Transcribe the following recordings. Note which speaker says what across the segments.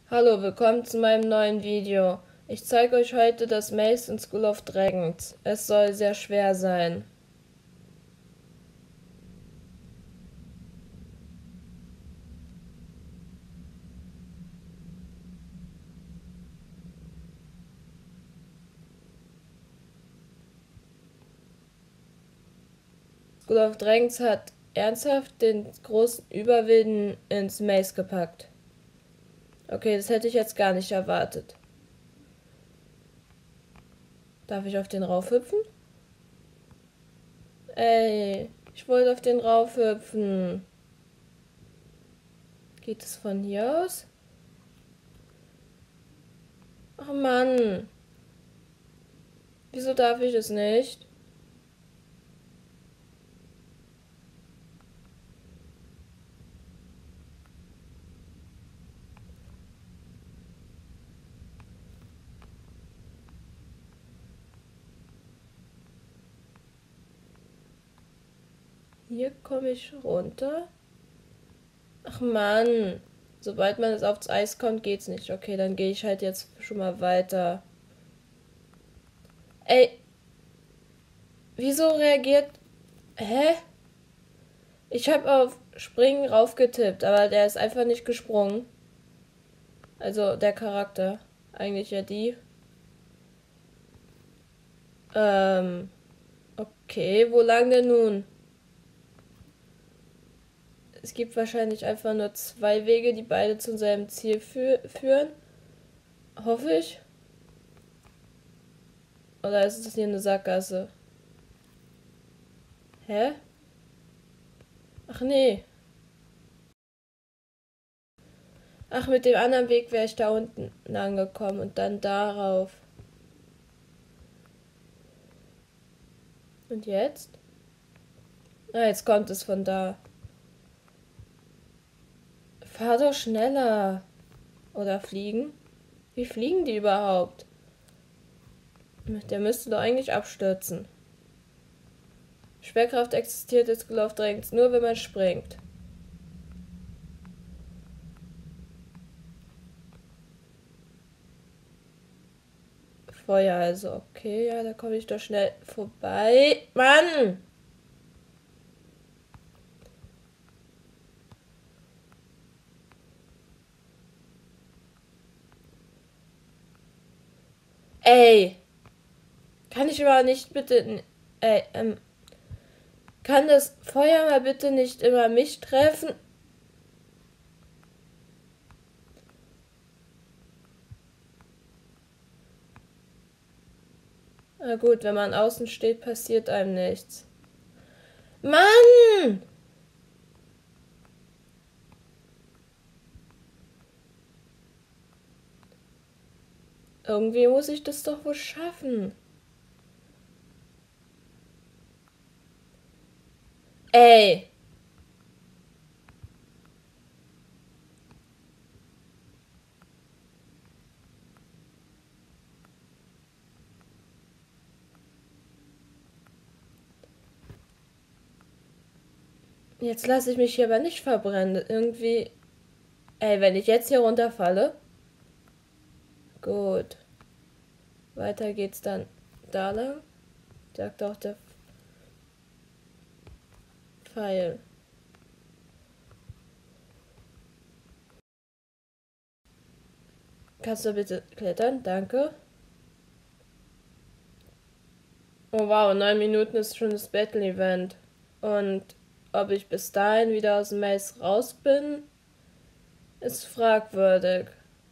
Speaker 1: Hallo, willkommen zu meinem neuen Video. Ich zeige euch heute das Maze in School of Dragons. Es soll sehr schwer sein. School of Dragons hat ernsthaft den großen Überwilden ins Maze gepackt. Okay, das hätte ich jetzt gar nicht erwartet. Darf ich auf den raufhüpfen? Ey, ich wollte auf den raufhüpfen. Geht es von hier aus? Ach Mann. Wieso darf ich es nicht? Hier komme ich runter. Ach Mann. Sobald man es aufs Eis kommt, geht's nicht. Okay, dann gehe ich halt jetzt schon mal weiter. Ey. Wieso reagiert... Hä? Ich habe auf Springen raufgetippt, aber der ist einfach nicht gesprungen. Also der Charakter. Eigentlich ja die. Okay, wo lang denn nun? Es gibt wahrscheinlich einfach nur zwei Wege, die beide zu seinem Ziel führen. Hoffe ich. Oder ist es hier eine Sackgasse? Hä? Ach nee. Ach, mit dem anderen Weg wäre ich da unten lang gekommen und dann darauf. Und jetzt? Ah, jetzt kommt es von da. Fahr doch schneller. Oder fliegen? Wie fliegen die überhaupt? Der müsste doch eigentlich abstürzen. Schwerkraft existiert in School of Dragons nur, wenn man springt. Feuer also, okay, ja, da komme ich doch schnell vorbei. Mann! Ey! Kann ich aber nicht bitte... Ey, kann das Feuer mal bitte nicht immer mich treffen? Na gut, wenn man außen steht, passiert einem nichts. Mann! Irgendwie muss ich das doch wohl schaffen. Ey! Jetzt lasse ich mich hier aber nicht verbrennen. Irgendwie... Ey, wenn ich jetzt hier runterfalle... Gut. Weiter geht's dann da lang. Sagt auch der Pfeil. Kannst du bitte klettern? Danke. Oh wow, 9 Minuten ist schon das Battle-Event. Und ob ich bis dahin wieder aus dem Maze raus bin, ist fragwürdig.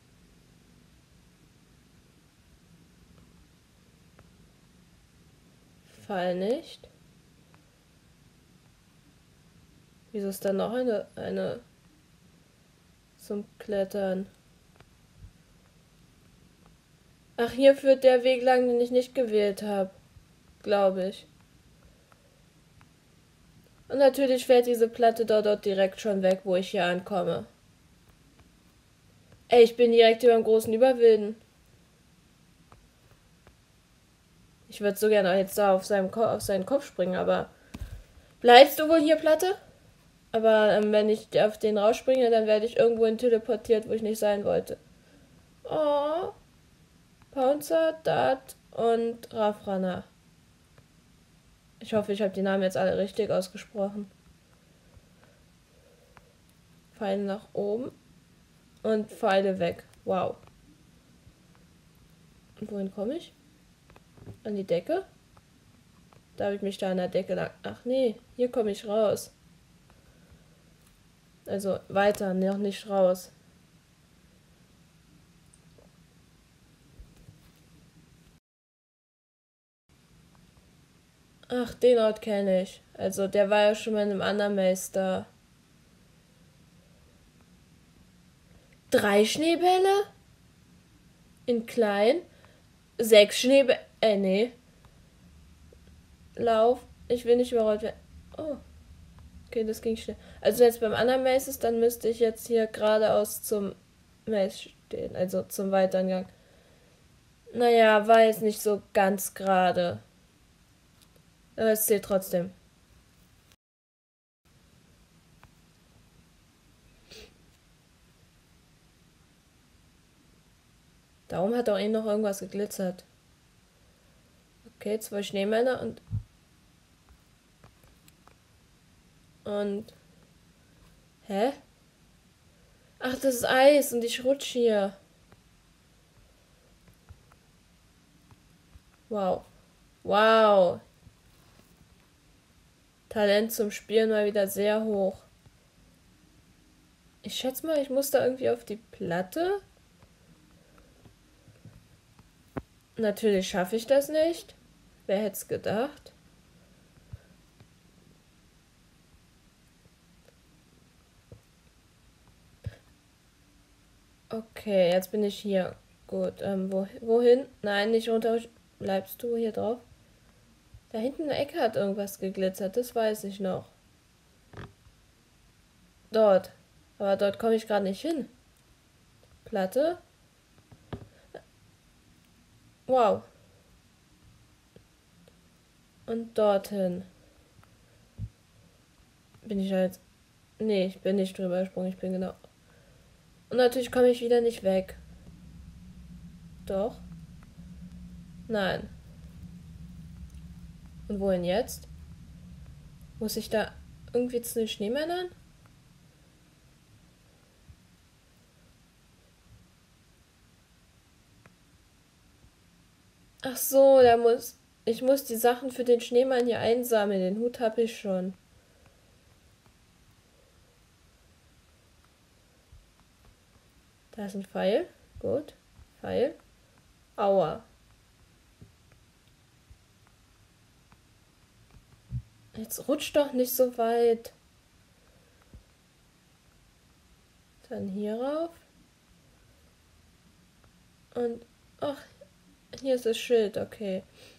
Speaker 1: Fall nicht. Wieso ist da noch eine zum Klettern? Ach, hier führt der Weg lang, den ich nicht gewählt habe. Glaube ich. Und natürlich fährt diese Platte dort direkt schon weg, wo ich hier ankomme. Ey, ich bin direkt über dem großen Überwilden. Ich würde so gerne jetzt da auf seinen Kopf springen, aber... Bleibst du wohl hier, Platte? Aber wenn ich auf den rausspringe, dann werde ich irgendwo hin teleportiert, wo ich nicht sein wollte. Oh, Pouncer, Dart und Rafrana. Ich hoffe, ich habe die Namen jetzt alle richtig ausgesprochen. Pfeile nach oben und Pfeile weg. Wow. Und wohin komme ich? An die Decke? Darf ich mich da an der Decke lang... Ach nee, hier komme ich raus. Also weiter, noch nicht raus. Ach, den Ort kenne ich. Also der war ja schon mal in einem anderen Meister. 3 Schneebälle? In klein? 6 Schneebälle? Nee. Lauf. Ich will nicht überrollt werden. Oh. Okay, das ging schnell. Also jetzt beim anderen Maze ist, dann müsste ich jetzt hier geradeaus zum Maze stehen. Also zum Weitergang. Naja, war jetzt nicht so ganz gerade. Aber es zählt trotzdem. Da oben hat auch eben noch irgendwas geglitzert. Okay, 2 Schneemänner und... Hä? Ach, das ist Eis und ich rutsche hier. Wow. Wow. Talent zum Spielen mal wieder sehr hoch. Ich schätze mal, ich muss da irgendwie auf die Platte. Natürlich schaffe ich das nicht. Wer hätte es gedacht? Okay, jetzt bin ich hier. Gut, wohin? Nein, nicht runter. Bleibst du hier drauf? Da hinten in der Ecke hat irgendwas geglitzert, das weiß ich noch. Dort. Aber dort komme ich gerade nicht hin. Platte. Wow. Und dorthin. Bin ich halt. Nee, ich bin nicht drüber gesprungen, ich bin genau. Und natürlich komme ich wieder nicht weg. Doch. Nein. Und wohin jetzt? Muss ich da irgendwie zu den Schneemännern? Ach so, da muss. Ich muss die Sachen für den Schneemann hier einsammeln. Den Hut habe ich schon. Da ist ein Pfeil. Gut. Pfeil. Aua. Jetzt rutscht doch nicht so weit. Dann hier rauf. Und. Ach, hier ist das Schild, okay.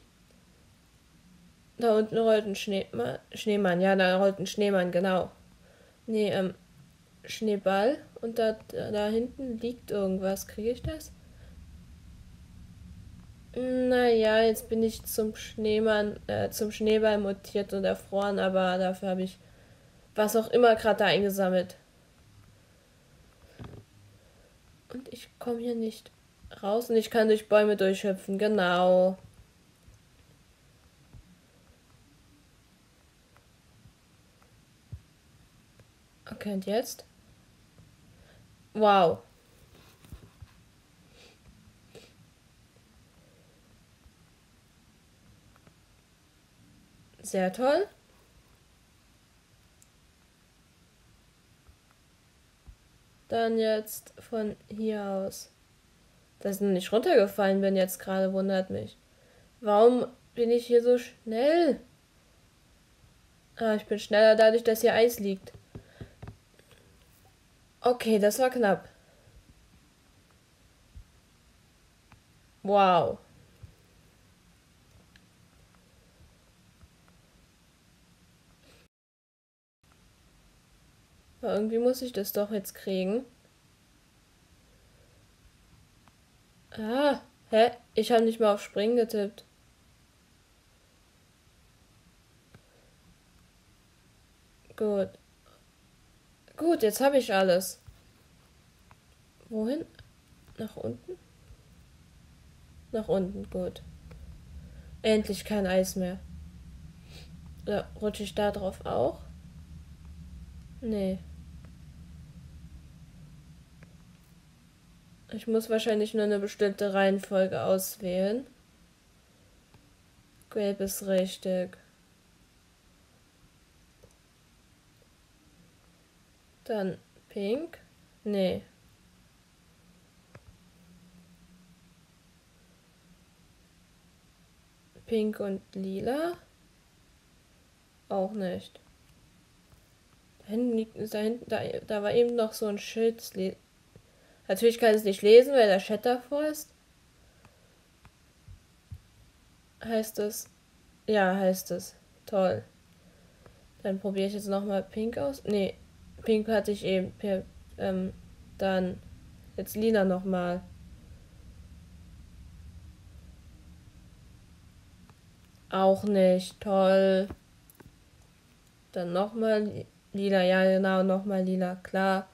Speaker 1: Da unten rollt ein Schneemann. Ja, da rollt ein Schneemann, genau. Nee, Schneeball. Und da hinten liegt irgendwas. Kriege ich das? Naja, jetzt bin ich zum Schneeball mutiert und erfroren, aber dafür habe ich was auch immer gerade da eingesammelt. Und ich komme hier nicht raus und ich kann durch Bäume durchhüpfen, genau. Okay, und jetzt? Wow. Sehr toll. Dann jetzt von hier aus. Dass ich noch nicht runtergefallen bin jetzt gerade, wundert mich. Warum bin ich hier so schnell? Ah, ich bin schneller dadurch, dass hier Eis liegt. Okay, das war knapp. Wow. Aber irgendwie muss ich das doch jetzt kriegen. Ah, hä? Ich habe nicht mal auf Springen getippt. Gut. Gut, jetzt habe ich alles. Wohin? Nach unten? Nach unten, gut. Endlich kein Eis mehr. Oder rutsche ich da drauf auch? Nee. Ich muss wahrscheinlich nur eine bestimmte Reihenfolge auswählen. Gelb ist richtig. Dann pink. Nee. Pink und lila. Auch nicht. Da hinten liegt, da war eben noch so ein Schild. Natürlich kann ich es nicht lesen, weil der Chat davor ist. Heißt es? Ja, heißt es. Toll. Dann probiere ich jetzt nochmal pink aus. Nee, pink hatte ich eben. Dann jetzt lila nochmal. Auch nicht. Toll. Dann nochmal lila. Ja, genau, nochmal lila. Klar.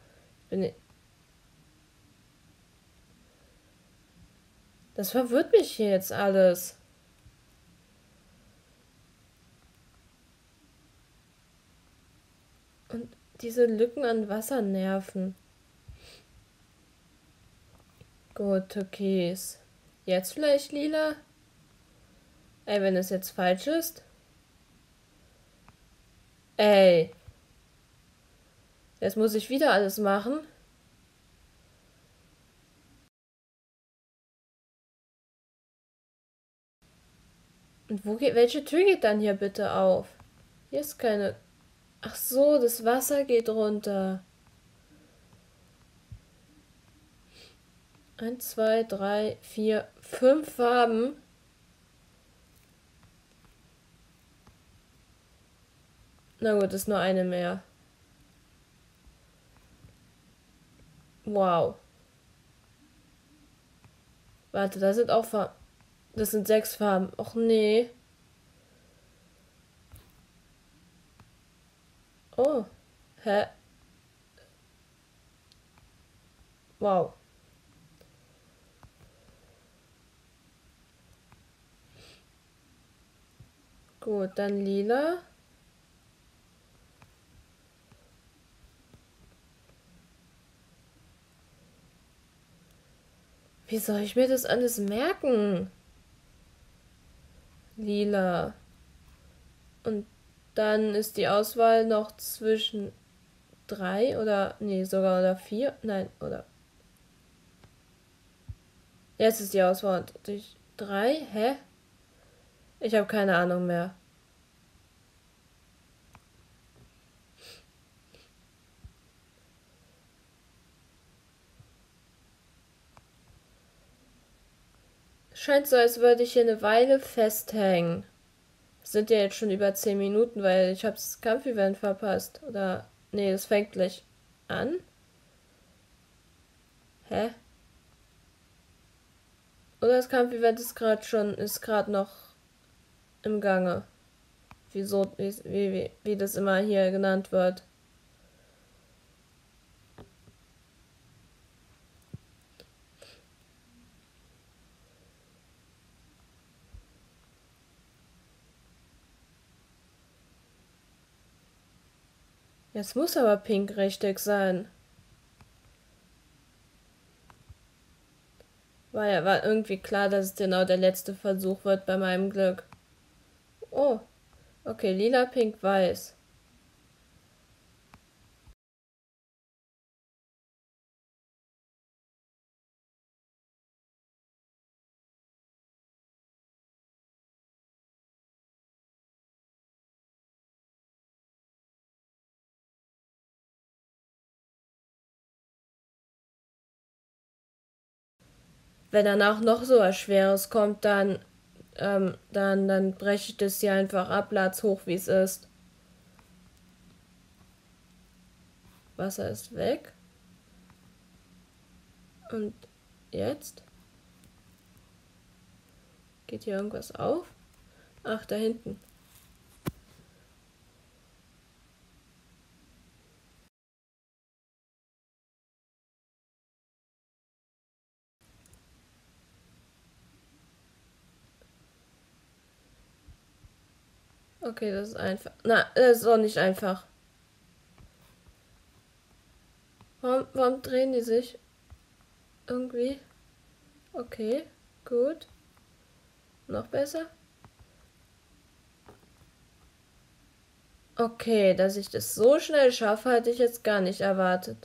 Speaker 1: Das verwirrt mich hier jetzt alles. Und diese Lücken an Wasser nerven. Gut, türkis. Jetzt vielleicht lila? Ey, wenn es jetzt falsch ist. Ey. Jetzt muss ich wieder alles machen. Und welche Tür geht dann hier bitte auf? Hier ist keine. Ach so, das Wasser geht runter. 1, 2, 3, 4, 5 Farben. Na gut, ist nur eine mehr. Wow. Warte, da sind auch Farben. Das sind 6 Farben. Och nee. Oh. Hä? Wow. Gut, dann lila. Wie soll ich mir das alles merken? Lila. Und dann ist die Auswahl noch zwischen 3 oder, nee, sogar oder 4. Nein, oder. Jetzt ist die Auswahl durch 3. Hä? Ich habe keine Ahnung mehr. Scheint so, als würde ich hier eine Weile festhängen. Das sind ja jetzt schon über 10 Minuten, weil ich habe das Kampfevent verpasst. Oder, nee, das fängt gleich an. Hä? Oder das Kampfevent ist gerade noch im Gange. Wieso, wie das immer hier genannt wird. Jetzt muss aber pink richtig sein. War irgendwie klar, dass es genau der letzte Versuch wird bei meinem Glück. Oh, okay, lila, pink, weiß. Wenn danach noch so was Schweres kommt, dann breche ich das hier einfach ab, lad's hoch, wie es ist. Wasser ist weg. Und jetzt? Geht hier irgendwas auf? Ach, da hinten. Okay, das ist einfach. Na, das ist auch nicht einfach. Warum drehen die sich? Irgendwie. Okay, gut. Noch besser. Okay, dass ich das so schnell schaffe, hatte ich jetzt gar nicht erwartet.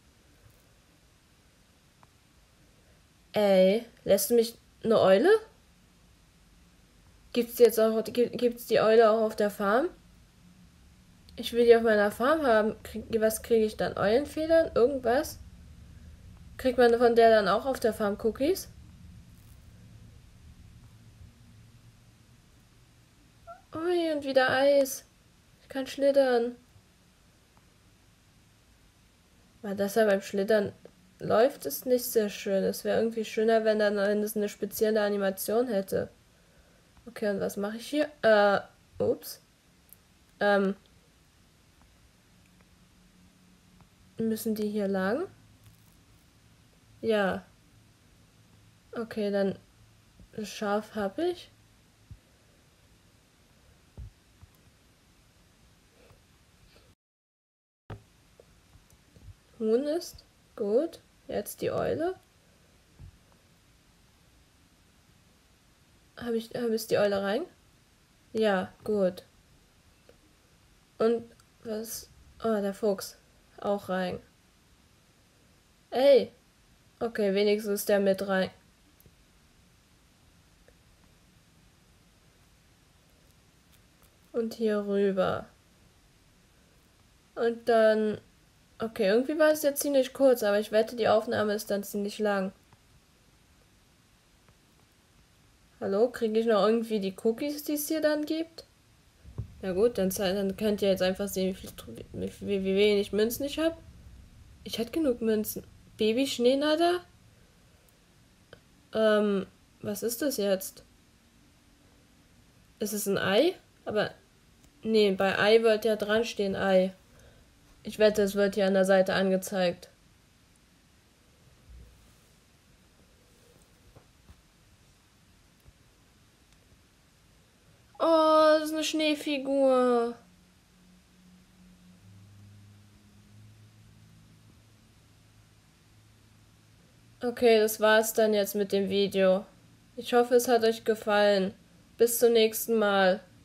Speaker 1: Ey, lässt du mich eine Eule? Gibt's die Eule auch auf der Farm? Ich will die auf meiner Farm haben. Was kriege ich dann? Eulenfedern? Irgendwas? Kriegt man von der dann auch auf der Farm Cookies? Ui, und wieder Eis. Ich kann schlittern. Weil das ja beim Schlittern läuft, ist nicht sehr schön. Es wäre irgendwie schöner, wenn es eine spezielle Animation hätte. Okay, und was mache ich hier? Ups. Ähm, müssen die hier lang? Ja. Okay, dann Schaf habe ich. Huhn ist gut. Jetzt die Eule. Hab ich die Eule rein? Ja, gut. Und was? Oh, der Fuchs. Auch rein. Ey. Okay, wenigstens ist der mit rein. Und hier rüber. Und dann. Okay, irgendwie war es jetzt ziemlich kurz, aber ich wette, die Aufnahme ist dann ziemlich lang. Hallo, kriege ich noch irgendwie die Cookies, die es hier dann gibt? Ja gut, dann könnt ihr jetzt einfach sehen, wie wenig Münzen ich habe. Ich hatte genug Münzen. Baby-Schneenader? Was ist das jetzt? Ist es ein Ei? Aber, nee, bei Ei wird ja dran stehen Ei. Ich wette, es wird hier an der Seite angezeigt. Oh, das ist eine Schneefigur. Okay, das war's dann jetzt mit dem Video. Ich hoffe, es hat euch gefallen. Bis zum nächsten Mal.